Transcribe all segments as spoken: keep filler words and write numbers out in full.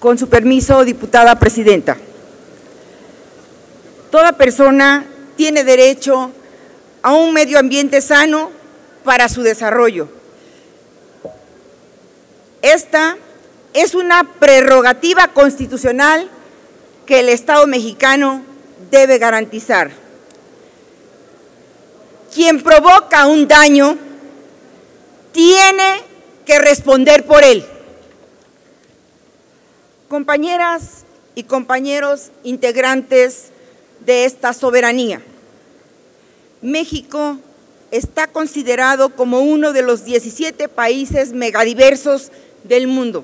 Con su permiso, diputada presidenta. Toda persona tiene derecho a un medio ambiente sano para su desarrollo. Esta es una prerrogativa constitucional que el Estado mexicano debe garantizar. Quien provoca un daño tiene que responder por él. Compañeras y compañeros integrantes de esta soberanía, México está considerado como uno de los diecisiete países megadiversos del mundo.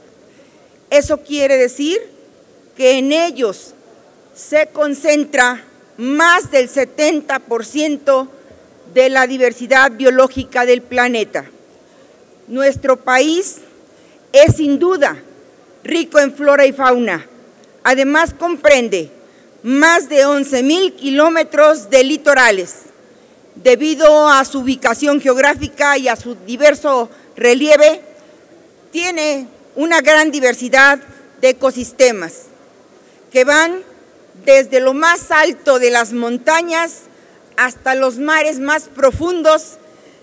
Eso quiere decir que en ellos se concentra más del setenta por ciento de la diversidad biológica del planeta. Nuestro país es sin duda rico en flora y fauna. Además comprende más de once mil kilómetros de litorales. Debido a su ubicación geográfica y a su diverso relieve, tiene una gran diversidad de ecosistemas que van desde lo más alto de las montañas hasta los mares más profundos,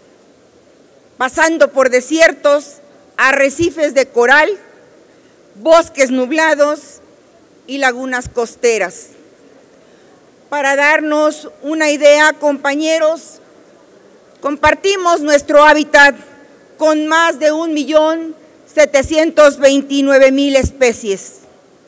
pasando por desiertos, arrecifes de coral, bosques nublados y lagunas costeras. Para darnos una idea, compañeros, compartimos nuestro hábitat con más de un millón setecientos veintinueve mil especies.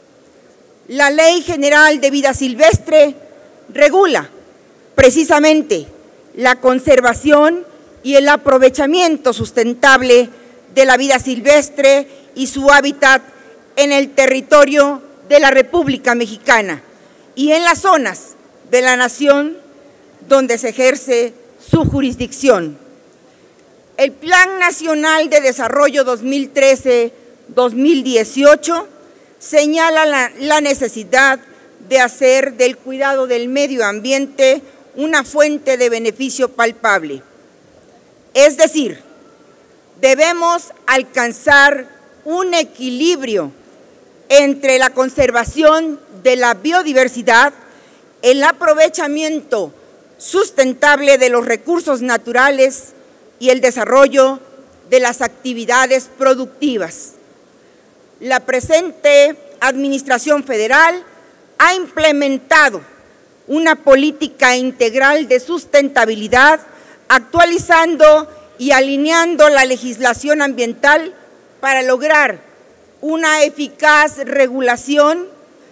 La Ley General de Vida Silvestre regula precisamente la conservación y el aprovechamiento sustentable de la vida silvestre y su hábitat en el territorio de la República Mexicana y en las zonas de la nación donde se ejerce su jurisdicción. El Plan Nacional de Desarrollo dos mil trece a dos mil dieciocho señala la, la necesidad de hacer del cuidado del medio ambiente una fuente de beneficio palpable. Es decir, debemos alcanzar un equilibrio entre la conservación de la biodiversidad, el aprovechamiento sustentable de los recursos naturales y el desarrollo de las actividades productivas. La presente Administración Federal ha implementado una política integral de sustentabilidad, actualizando y alineando la legislación ambiental para lograr una eficaz regulación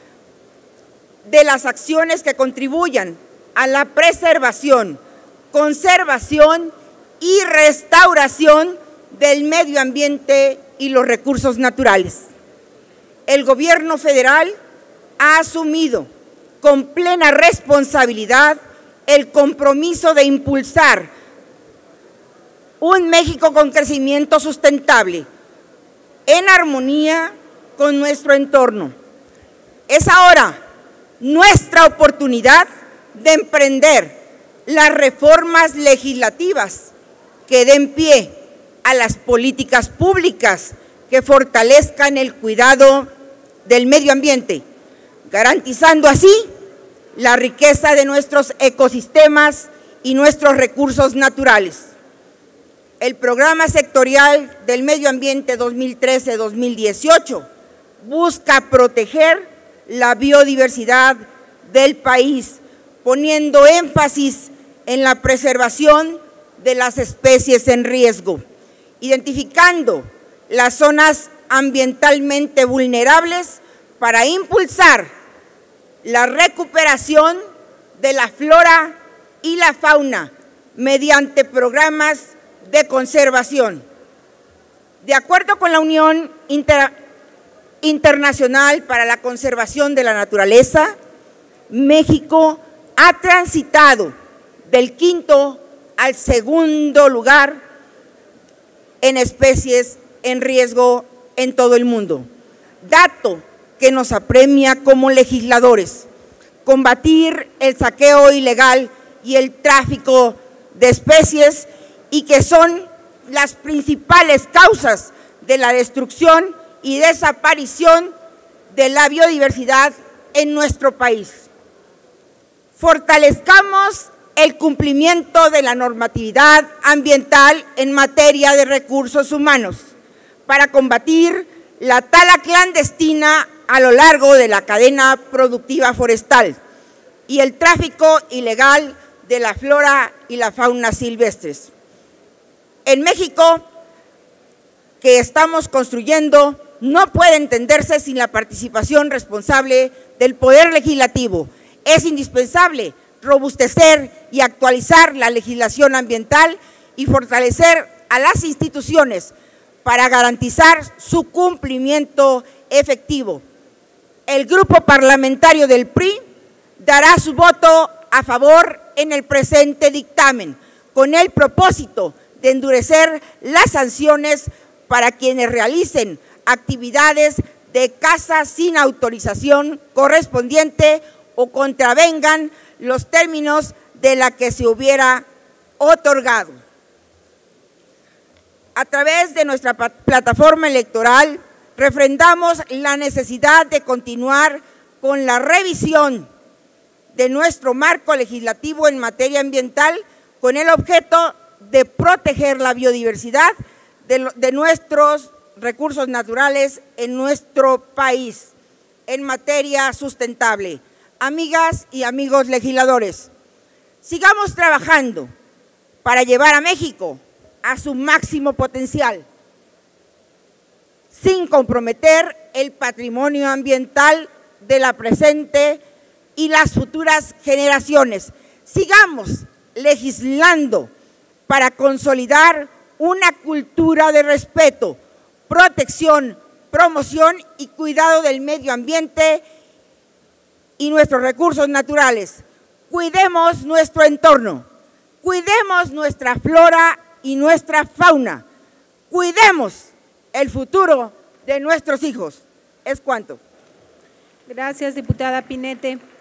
de las acciones que contribuyan a la preservación, conservación y restauración del medio ambiente y los recursos naturales. El Gobierno federal ha asumido con plena responsabilidad el compromiso de impulsar un México con crecimiento sustentable, en armonía con nuestro entorno. Es ahora nuestra oportunidad de emprender las reformas legislativas que den pie a las políticas públicas que fortalezcan el cuidado del medio ambiente, garantizando así la riqueza de nuestros ecosistemas y nuestros recursos naturales. El Programa Sectorial del Medio Ambiente dos mil trece a dos mil dieciocho busca proteger la biodiversidad del país, poniendo énfasis en la preservación de las especies en riesgo, identificando las zonas ambientalmente vulnerables para impulsar la recuperación de la flora y la fauna mediante programas de conservación. De acuerdo con la Unión Inter- Internacional para la Conservación de la Naturaleza, México ha transitado del quinto al segundo lugar en especies en riesgo en todo el mundo, dato que nos apremia como legisladores. Combatir el saqueo ilegal y el tráfico de especies, y que son las principales causas de la destrucción y desaparición de la biodiversidad en nuestro país. Fortalezcamos el cumplimiento de la normatividad ambiental en materia de recursos humanos para combatir la tala clandestina a lo largo de la cadena productiva forestal y el tráfico ilegal de la flora y la fauna silvestres. En México, que estamos construyendo, no puede entenderse sin la participación responsable del Poder Legislativo. Es indispensable robustecer y actualizar la legislación ambiental y fortalecer a las instituciones para garantizar su cumplimiento efectivo. El Grupo Parlamentario del P R I dará su voto a favor en el presente dictamen, con el propósito de endurecer las sanciones para quienes realicen actividades de caza sin autorización correspondiente o contravengan los términos de la que se hubiera otorgado. A través de nuestra plataforma electoral, refrendamos la necesidad de continuar con la revisión de nuestro marco legislativo en materia ambiental con el objeto de proteger la biodiversidad de, de nuestros recursos naturales en nuestro país en materia sustentable. Amigas y amigos legisladores, sigamos trabajando para llevar a México a su máximo potencial, sin comprometer el patrimonio ambiental de la presente y las futuras generaciones. Sigamos legislando para consolidar una cultura de respeto, protección, promoción y cuidado del medio ambiente y nuestros recursos naturales. Cuidemos nuestro entorno, cuidemos nuestra flora y nuestra fauna, cuidemos el futuro de nuestros hijos. Es cuanto. Gracias, diputada Pinete.